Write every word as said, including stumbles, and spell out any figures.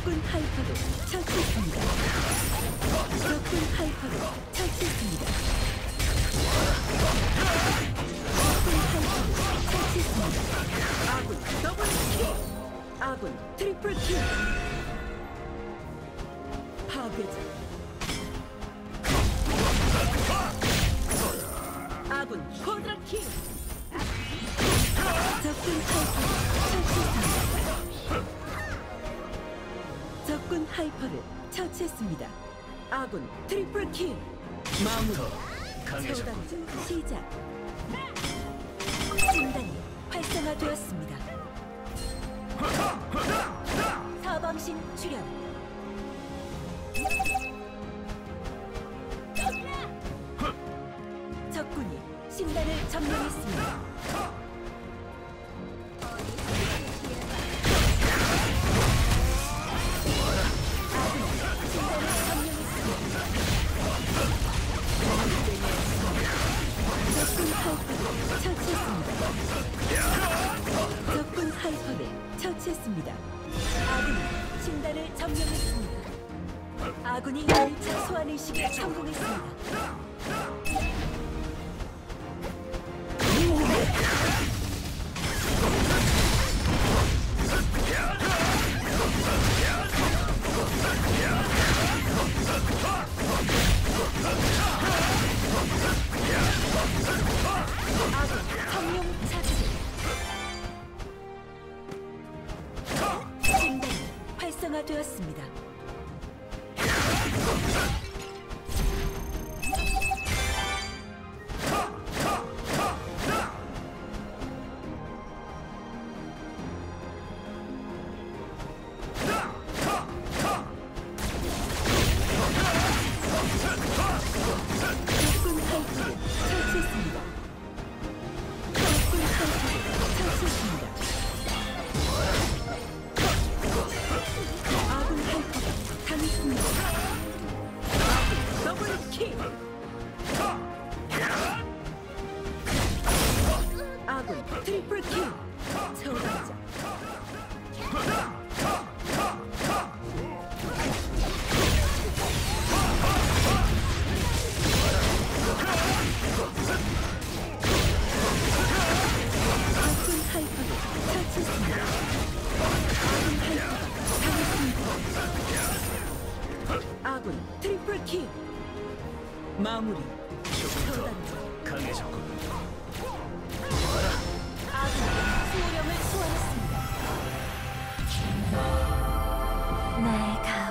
적군 하이퍼를 처치했습니다. 적군 하이퍼를 처치했습니다. 적군 하이퍼를 처치했습니다. 아군 더블 킬! 아군 트리플 킬! 파괴자. 아군 쿼드라 킬! 적군 하이퍼를 처치했습니다. 적군 하이퍼를 처치했습니다. 아군 트리플 킬! 마무리. 처단전 시작. 진단이 활성화되었습니다. 사방신 출현. 적군이 신단을 점령했습니다. 적군 하이퍼를 처치했습니다. 아군이 신단을 점령했습니다. 아군이 일 차 소환 의식에 성공했습니다. 아군 성룡 차치. 진단이 활성화되었습니다. 적군 하이퍼를 처치했습니다. 적군 하이퍼를 처치했습니다. 아군 하이퍼가 당했습니다. 아군 더블 킬! 아군 트리플 킬! 처단자. 적군 하이퍼를 처치했습니다. 아군 하이퍼가 당했습니다. 아군 트리플 킬! 마무리. 처단자. 강해졌군. 아군이 수호령을 소환했습니다. 나의 가